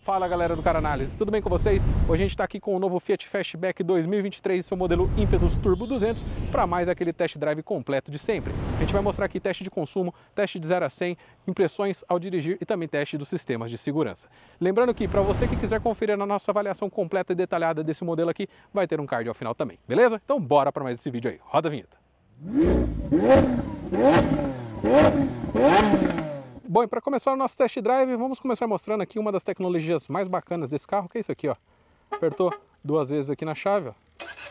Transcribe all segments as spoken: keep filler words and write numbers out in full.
Fala galera do Cara Análise, tudo bem com vocês? Hoje a gente está aqui com o novo Fiat Fastback dois mil e vinte e três, seu modelo Impetus Turbo duzentos, para mais aquele test drive completo de sempre. A gente vai mostrar aqui teste de consumo, teste de zero a cem, impressões ao dirigir e também teste dos sistemas de segurança. Lembrando que para você que quiser conferir a nossa avaliação completa e detalhada desse modelo aqui, vai ter um card ao final também, beleza? Então bora para mais esse vídeo aí, roda a vinheta. Bom, e para começar o nosso test drive, vamos começar mostrando aqui uma das tecnologias mais bacanas desse carro, que é isso aqui, ó. Apertou duas vezes aqui na chave, ó.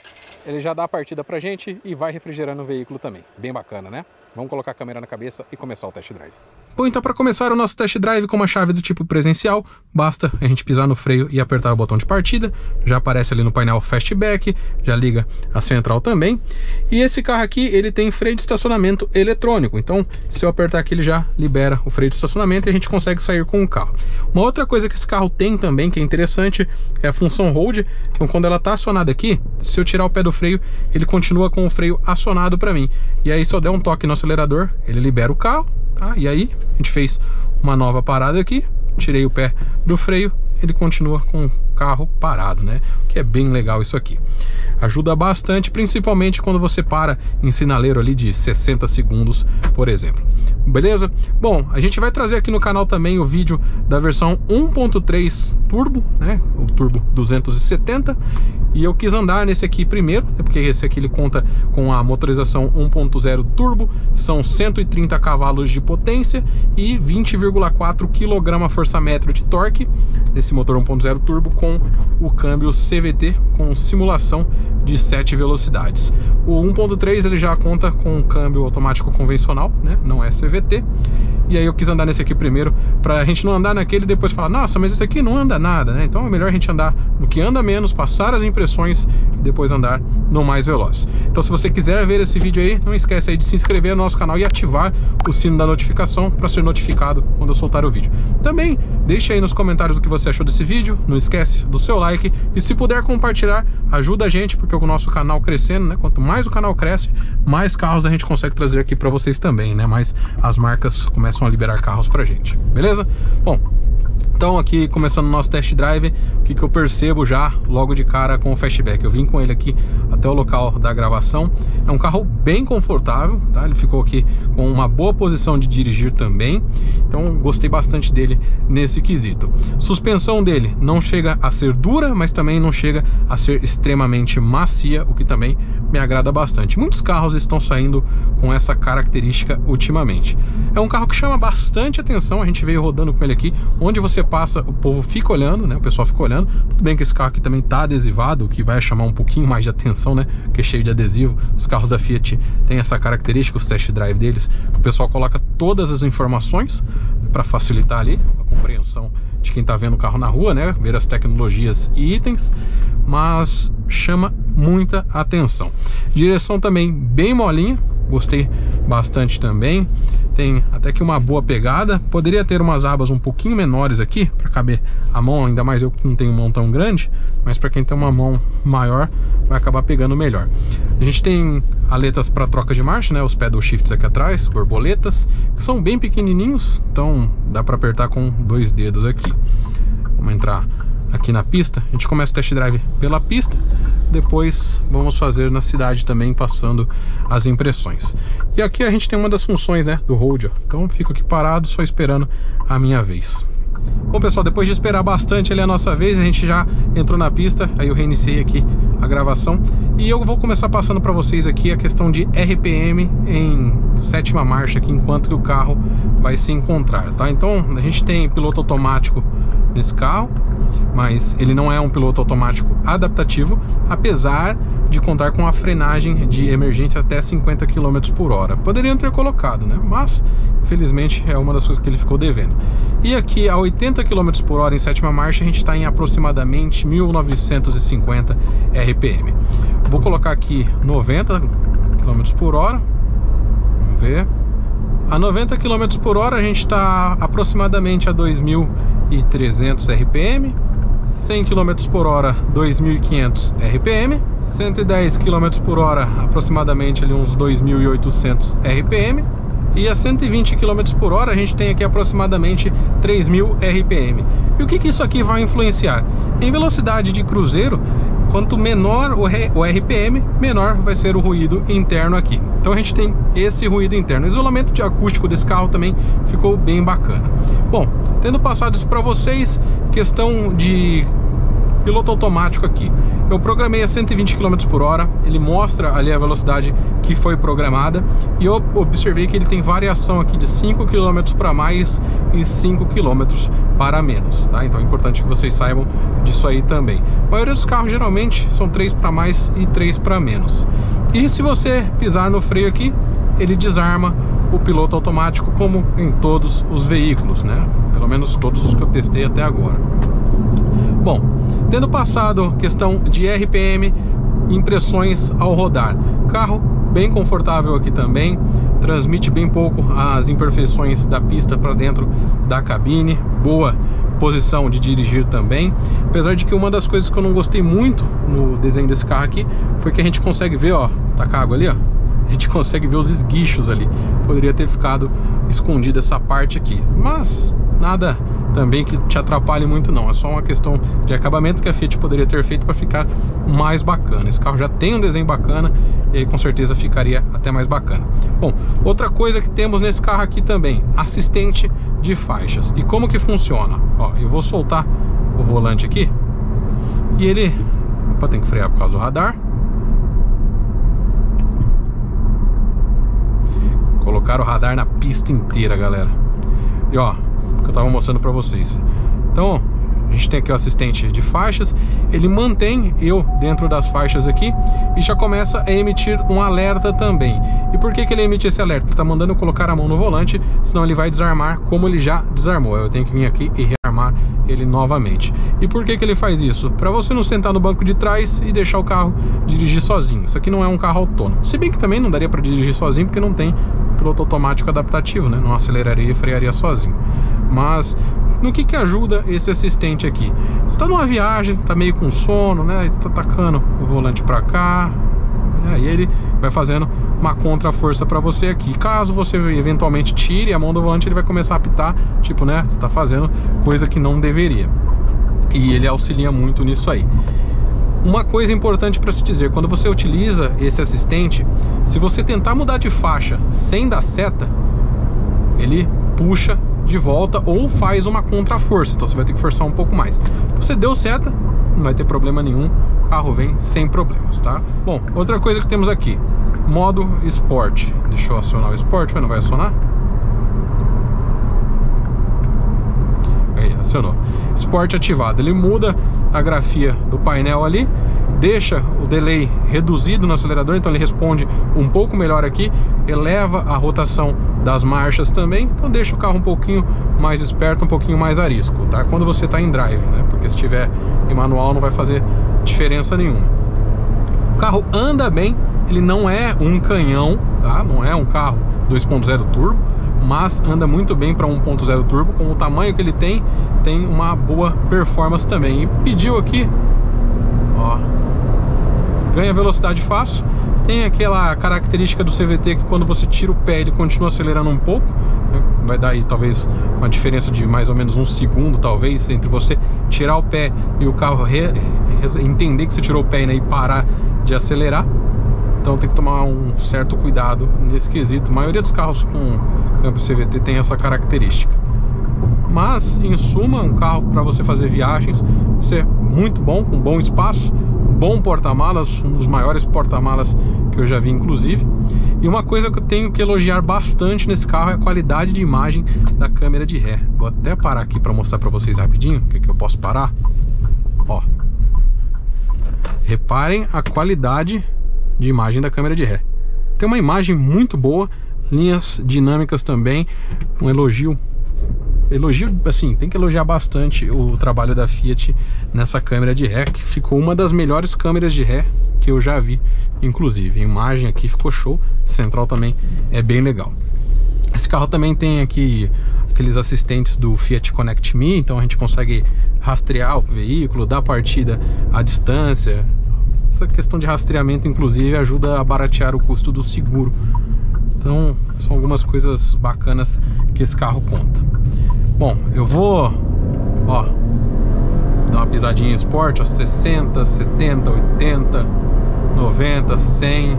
Ele já dá a partida pra gente e vai refrigerando o veículo também. Bem bacana, né? Vamos colocar a câmera na cabeça e começar o test drive. Bom, então para começar o nosso test drive com uma chave do tipo presencial, basta a gente pisar no freio e apertar o botão de partida. Já aparece ali no painel Fastback, já liga a central também. E esse carro aqui, ele tem freio de estacionamento eletrônico. Então, se eu apertar aqui, ele já libera o freio de estacionamento e a gente consegue sair com o carro. Uma outra coisa que esse carro tem também, que é interessante, é a função Hold. Então, quando ela está acionada aqui, se eu tirar o pé do freio, ele continua com o freio acionado para mim. E aí, se eu der um toque no acelerador, ele libera o carro, tá? E aí, a gente fez uma nova parada aqui, tirei o pé do freio, ele continua com o carro parado, né? Que é bem legal isso aqui. Ajuda bastante, principalmente quando você para em sinaleiro ali de sessenta segundos, por exemplo. Beleza? Bom, a gente vai trazer aqui no canal também o vídeo da versão um ponto três Turbo, né? O Turbo duzentos e setenta. E eu quis andar nesse aqui primeiro, porque esse aqui ele conta com a motorização um ponto zero Turbo, são cento e trinta cavalos de potência e vinte vírgula quatro quilograma-força-metro de torque. Esse motor um ponto zero Turbo com o câmbio C V T com simulação de sete velocidades. O um ponto três ele já conta com um câmbio automático convencional, né? Não é C V T. E aí eu quis andar nesse aqui primeiro, pra gente não andar naquele e depois falar, nossa, mas esse aqui não anda nada, né? Então é melhor a gente andar no que anda menos, passar as impressões e depois andar no mais veloz. Então se você quiser ver esse vídeo aí, não esquece aí de se inscrever no nosso canal e ativar o sino da notificação para ser notificado quando eu soltar o vídeo. Também deixe aí nos comentários o que você achou desse vídeo, não esquece do seu like e se puder compartilhar, ajuda a gente, porque o nosso canal crescendo, né? Quanto mais o canal cresce, mais carros a gente consegue trazer aqui para vocês também, né? Mais as marcas começam a liberar carros pra gente, beleza? Bom, então aqui começando o nosso test drive, o que, que eu percebo já logo de cara com o Fastback? Eu vim com ele aqui até o local da gravação. É um carro bem confortável, tá? Ele ficou aqui com uma boa posição de dirigir também. Então gostei bastante dele nesse quesito. Suspensão dele não chega a ser dura, mas também não chega a ser extremamente macia, o que também me agrada bastante. Muitos carros estão saindo com essa característica ultimamente. É um carro que chama bastante atenção, a gente veio rodando com ele aqui, onde você passa, o povo fica olhando, né? O pessoal fica olhando. Tudo bem que esse carro aqui também tá adesivado, o que vai chamar um pouquinho mais de atenção, né? Porque é cheio de adesivo. Os carros da Fiat têm essa característica, os test drive deles. O pessoal coloca todas as informações para facilitar ali a compreensão de quem tá vendo o carro na rua, né? Ver as tecnologias e itens, mas chama muita atenção. Direção também bem molinha, gostei bastante também. Tem até que uma boa pegada. Poderia ter umas abas um pouquinho menores aqui para caber a mão, ainda mais eu que não tenho mão tão grande, mas para quem tem uma mão maior vai acabar pegando melhor. A gente tem aletas para troca de marcha, né? Os pedal shifts aqui atrás, borboletas, que são bem pequenininhos, então dá para apertar com dois dedos aqui. Vamos entrar aqui na pista. A gente começa o test drive pela pista, depois vamos fazer na cidade também, passando as impressões. E aqui a gente tem uma das funções, né, do Hold, ó. Então eu fico aqui parado só esperando a minha vez. Bom pessoal, depois de esperar bastante ali a nossa vez, a gente já entrou na pista. Aí eu reiniciei aqui a gravação e eu vou começar passando para vocês aqui a questão de R P M em sétima marcha aqui, enquanto que o carro vai se encontrar, tá? Então a gente tem piloto automático nesse carro, mas ele não é um piloto automático adaptativo, apesar de contar com a frenagem de emergência até cinquenta quilômetros por hora. Poderiam ter colocado, né? Mas infelizmente é uma das coisas que ele ficou devendo. E aqui a oitenta quilômetros por hora em sétima marcha a gente está em aproximadamente mil novecentos e cinquenta R P M. Vou colocar aqui noventa quilômetros por hora. Vamos ver. A noventa quilômetros por hora a gente está aproximadamente a dois mil e trezentos R P M. cem quilômetros por hora, dois mil e quinhentos R P M. cento e dez quilômetros por hora, aproximadamente ali uns dois mil e oitocentos R P M. e a cento e vinte quilômetros por hora a gente tem aqui aproximadamente três mil R P M. E o que que isso aqui vai influenciar? Em velocidade de cruzeiro, quanto menor o R P M, menor vai ser o ruído interno aqui. Então a gente tem esse ruído interno. O isolamento de acústico desse carro também ficou bem bacana. Bom, tendo passado isso para vocês, questão de piloto automático aqui. Eu programei a cento e vinte quilômetros por hora, ele mostra ali a velocidade que foi programada e eu observei que ele tem variação aqui de cinco quilômetros para mais e cinco quilômetros para menos, tá? Então é importante que vocês saibam disso aí também. A maioria dos carros geralmente são três para mais e três para menos. E se você pisar no freio aqui, ele desarma o piloto automático, como em todos os veículos, né? Pelo menos todos os que eu testei até agora. Bom, tendo passado questão de R P M, impressões ao rodar. Carro bem confortável aqui também, transmite bem pouco as imperfeições da pista para dentro da cabine, boa posição de dirigir também. Apesar de que uma das coisas que eu não gostei muito no desenho desse carro aqui foi que a gente consegue ver, ó, tá com a água ali, ó. A gente consegue ver os esguichos ali. Poderia ter ficado escondida essa parte aqui, mas nada também que te atrapalhe muito não. É só uma questão de acabamento que a Fiat poderia ter feito para ficar mais bacana. Esse carro já tem um desenho bacana e aí com certeza ficaria até mais bacana. Bom, outra coisa que temos nesse carro aqui também, assistente de faixas. E como que funciona? Ó, eu vou soltar o volante aqui e ele... Opa, tem que frear por causa do radar. Colocar o radar na pista inteira, galera. E ó, que eu tava mostrando pra vocês. Então, a gente tem aqui o assistente de faixas. Ele mantém eu dentro das faixas aqui e já começa a emitir um alerta também. E por que que ele emite esse alerta? Ele tá mandando eu colocar a mão no volante, senão ele vai desarmar como ele já desarmou. Eu tenho que vir aqui e rearmar ele novamente. E por que que ele faz isso? Para você não sentar no banco de trás e deixar o carro dirigir sozinho. Isso aqui não é um carro autônomo. Se bem que também não daria para dirigir sozinho, porque não tem piloto automático adaptativo, né? Não aceleraria e frearia sozinho. Mas no que que ajuda esse assistente aqui? Você está numa viagem, tá meio com sono, né? Tá tacando o volante para cá, e ele vai fazendo uma contra-força para você aqui. Caso você eventualmente tire a mão do volante, ele vai começar a apitar, tipo, né? Você tá fazendo coisa que não deveria. E ele auxilia muito nisso aí. Uma coisa importante para se dizer, quando você utiliza esse assistente, se você tentar mudar de faixa sem dar seta, ele puxa de volta ou faz uma contra-força, então você vai ter que forçar um pouco mais. Você deu seta, não vai ter problema nenhum, o carro vem sem problemas, tá? Bom, outra coisa que temos aqui, modo Sport. Deixa eu acionar o Sport, mas não vai acionar? Aí, acionou. Sport ativado, ele muda a grafia do painel ali, deixa o delay reduzido no acelerador, então ele responde um pouco melhor aqui, eleva a rotação das marchas também, então deixa o carro um pouquinho mais esperto, um pouquinho mais arisco, tá? Quando você está em drive, né? Porque se tiver em manual não vai fazer diferença nenhuma. O carro anda bem, ele não é um canhão, tá? Não é um carro dois ponto zero turbo, mas anda muito bem para um ponto zero turbo. Com o tamanho que ele tem, tem uma boa performance também. E pediu aqui, ó, ganha velocidade fácil. Tem aquela característica do C V T que quando você tira o pé ele continua acelerando um pouco, né? Vai dar aí talvez uma diferença de mais ou menos um segundo, talvez, entre você tirar o pé e o carro re, re, entender que você tirou o pé, né, e parar de acelerar. Então tem que tomar um certo cuidado nesse quesito. A maioria dos carros com câmbio C V T tem essa característica. Mas, em suma, um carro para você fazer viagens, vai ser muito bom, com bom espaço, um bom porta-malas, um dos maiores porta-malas que eu já vi, inclusive. E uma coisa que eu tenho que elogiar bastante nesse carro é a qualidade de imagem da câmera de ré. Vou até parar aqui para mostrar para vocês rapidinho, que, que eu posso parar. Ó, reparem a qualidade de imagem da câmera de ré. Tem uma imagem muito boa, linhas dinâmicas também, um elogio. Elogio, assim, tem que elogiar bastante o trabalho da Fiat nessa câmera de ré, que ficou uma das melhores câmeras de ré que eu já vi, inclusive. A imagem aqui ficou show, central também é bem legal. Esse carro também tem aqui aqueles assistentes do Fiat Connect Me, então a gente consegue rastrear o veículo, dar partida à distância. Essa questão de rastreamento, inclusive, ajuda a baratear o custo do seguro. Então são algumas coisas bacanas que esse carro conta. Bom, eu vou, ó, dar uma pisadinha em esporte, ó, sessenta, setenta, oitenta, noventa, cem.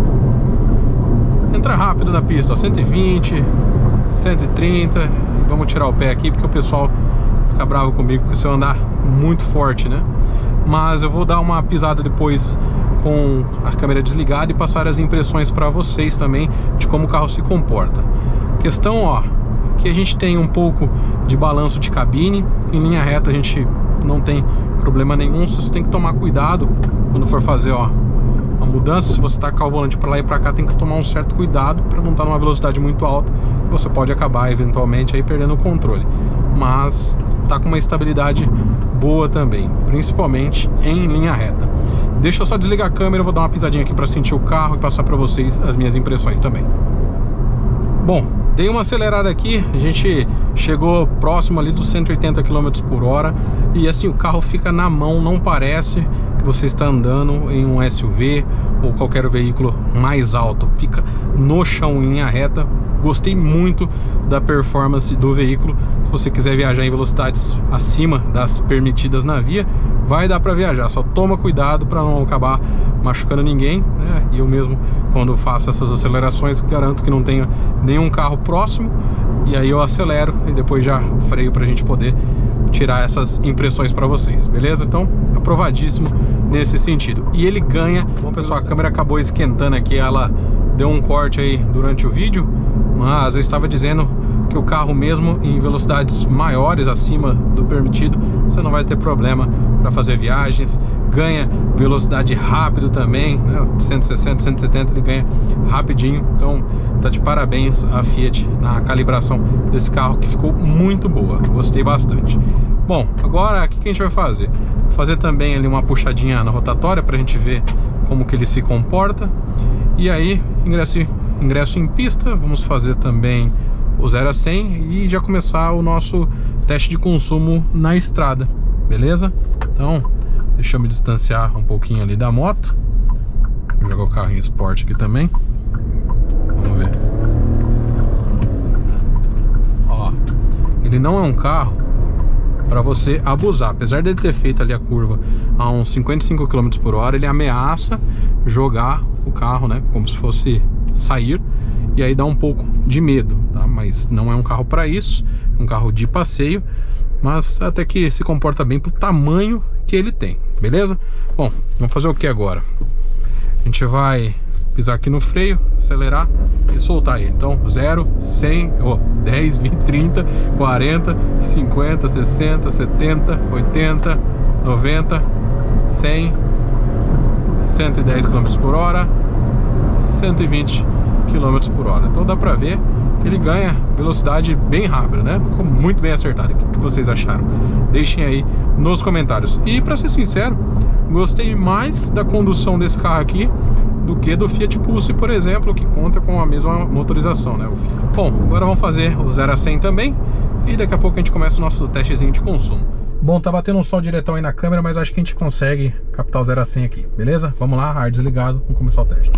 Entra rápido na pista, ó, cento e vinte, cento e trinta. E vamos tirar o pé aqui porque o pessoal fica bravo comigo porque se eu andar muito forte, né? Mas eu vou dar uma pisada depois com a câmera desligada e passar as impressões para vocês também de como o carro se comporta. Questão, ó, que a gente tem um pouco de balanço de cabine. Em linha reta a gente não tem problema nenhum. Você tem que tomar cuidado quando for fazer, ó, a mudança. Se você tacar o volante para lá e para cá, tem que tomar um certo cuidado para não estar numa velocidade muito alta. Você pode acabar eventualmente aí perdendo o controle, mas tá com uma estabilidade boa também, principalmente em linha reta. Deixa eu só desligar a câmera, eu vou dar uma pisadinha aqui para sentir o carro e passar para vocês as minhas impressões também. Bom, dei uma acelerada aqui, a gente chegou próximo ali dos cento e oitenta quilômetros por hora. E assim, o carro fica na mão, não parece que você está andando em um S U V ou qualquer veículo mais alto. Fica no chão, em linha reta. Gostei muito da performance do veículo. Se você quiser viajar em velocidades acima das permitidas na via, vai dar para viajar. Só toma cuidado para não acabar machucando ninguém, né? E eu mesmo, quando faço essas acelerações, garanto que não tenha nenhum carro próximo. E aí eu acelero e depois já freio para a gente poder tirar essas impressões para vocês, beleza? Então, aprovadíssimo nesse sentido. E ele ganha. Bom, pessoal, a câmera acabou esquentando aqui, ela deu um corte aí durante o vídeo, mas eu estava dizendo que o carro, mesmo em velocidades maiores, acima do permitido, você não vai ter problema para fazer viagens. Ganha velocidade rápido também, né? cento e sessenta, cento e setenta ele ganha rapidinho. Então tá de parabéns a Fiat na calibração desse carro, que ficou muito boa, gostei bastante. Bom, agora o que a gente vai fazer? Vou fazer também ali uma puxadinha na rotatória para a gente ver como que ele se comporta. E aí ingresso, ingresso em pista, vamos fazer também o zero a cem e já começar o nosso teste de consumo na estrada, beleza? Então deixa eu me distanciar um pouquinho ali da moto. Vou jogar o carro em esporte aqui também. Vamos ver. Ó, ele não é um carro para você abusar. Apesar dele ter feito ali a curva a uns cinquenta e cinco quilômetros por hora, ele ameaça jogar o carro, né, como se fosse sair. E aí dá um pouco de medo, tá? Mas não é um carro para isso. É um carro de passeio, mas até que se comporta bem pro tamanho que ele tem, beleza? Bom, vamos fazer o que agora? A gente vai pisar aqui no freio, acelerar e soltar ele. Então zero, cem, oh, dez, vinte, trinta, quarenta, cinquenta, sessenta, setenta, oitenta, noventa, cem, cento e dez quilômetros por hora, cento e vinte quilômetros por hora. Então dá pra ver que ele ganha velocidade bem rápida, né? Ficou muito bem acertado. O que vocês acharam? Deixem aí nos comentários. E pra ser sincero, gostei mais da condução desse carro aqui do que do Fiat Pulse, por exemplo, que conta com a mesma motorização, né? O Fiat. Bom, agora vamos fazer o zero a cem também e daqui a pouco a gente começa o nosso testezinho de consumo. Bom, tá batendo um sol diretão aí na câmera, mas acho que a gente consegue captar o zero a cem aqui, beleza? Vamos lá, ar desligado, vamos começar o teste.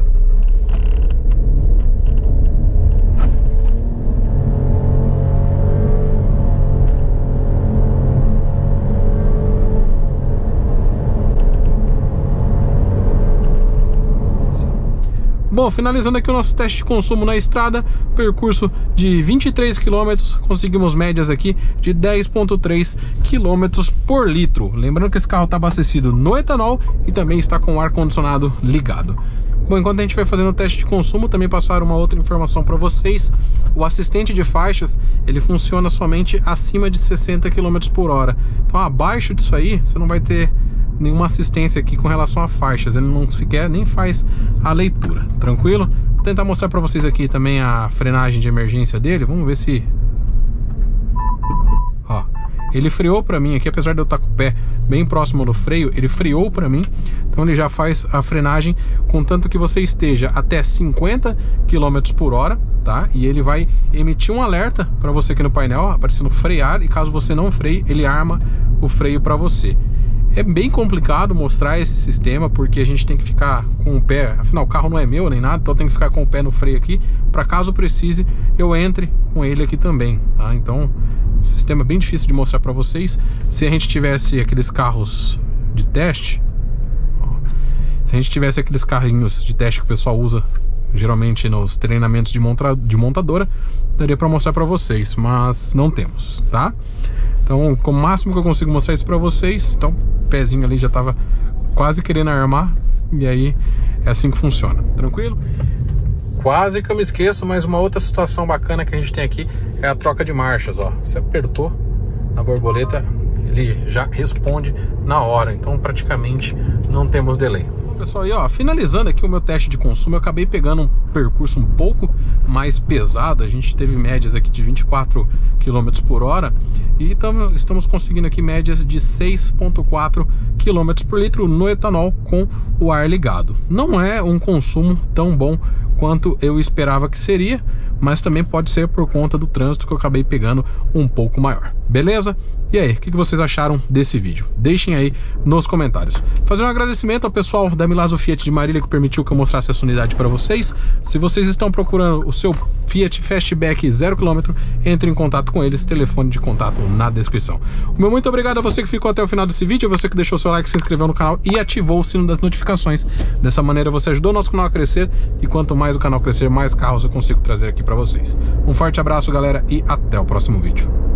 Bom, finalizando aqui o nosso teste de consumo na estrada, percurso de vinte e três quilômetros, conseguimos médias aqui de dez vírgula três quilômetros por litro. Lembrando que esse carro está abastecido no etanol e também está com o ar-condicionado ligado. Bom, enquanto a gente vai fazendo o teste de consumo, também passar uma outra informação para vocês. O assistente de faixas, ele funciona somente acima de sessenta quilômetros por hora. Então abaixo disso aí, você não vai ter nenhuma assistência aqui com relação a faixas. Ele não sequer nem faz a leitura, tranquilo? Vou tentar mostrar para vocês aqui também a frenagem de emergência dele. Vamos ver se... Ó, ele freou para mim aqui, apesar de eu estar com o pé bem próximo do freio, ele freou para mim. Então ele já faz a frenagem contanto que você esteja até cinquenta quilômetros por hora, tá? E ele vai emitir um alerta para você aqui no painel, aparecendo frear, e caso você não freie, ele arma o freio para você. É bem complicado mostrar esse sistema, porque a gente tem que ficar com o pé, afinal o carro não é meu nem nada, então eu tenho que ficar com o pé no freio aqui, para caso precise eu entre com ele aqui também, tá? Então, um sistema bem difícil de mostrar para vocês. Se a gente tivesse aqueles carros de teste, ó, se a gente tivesse aqueles carrinhos de teste que o pessoal usa geralmente nos treinamentos de, monta de montadora, daria para mostrar para vocês, mas não temos, tá? Então, com o máximo que eu consigo mostrar isso para vocês. Então, o pezinho ali já tava quase querendo armar, e aí é assim que funciona, tranquilo? Quase que eu me esqueço, mas uma outra situação bacana que a gente tem aqui é a troca de marchas, ó. Você apertou na borboleta, ele já responde na hora, então praticamente não temos delay. Pessoal, e ó, finalizando aqui o meu teste de consumo, eu acabei pegando um percurso um pouco mais pesado. A gente teve médias aqui de vinte e quatro quilômetros por hora e tamo, estamos conseguindo aqui médias de seis vírgula quatro quilômetros por litro no etanol com o ar ligado. Não é um consumo tão bom quanto eu esperava que seria, mas também pode ser por conta do trânsito que eu acabei pegando um pouco maior. Beleza? E aí, o que vocês acharam desse vídeo? Deixem aí nos comentários. Fazer um agradecimento ao pessoal da Milazzo Fiat de Marília que permitiu que eu mostrasse essa unidade para vocês. Se vocês estão procurando o seu Fiat Fastback zero quilômetro, entre em contato com eles, telefone de contato na descrição. O meu muito obrigado a você que ficou até o final desse vídeo, a você que deixou seu like, se inscreveu no canal e ativou o sino das notificações. Dessa maneira você ajudou o nosso canal a crescer, e quanto mais o canal crescer, mais carros eu consigo trazer aqui para vocês. Um forte abraço, galera, e até o próximo vídeo.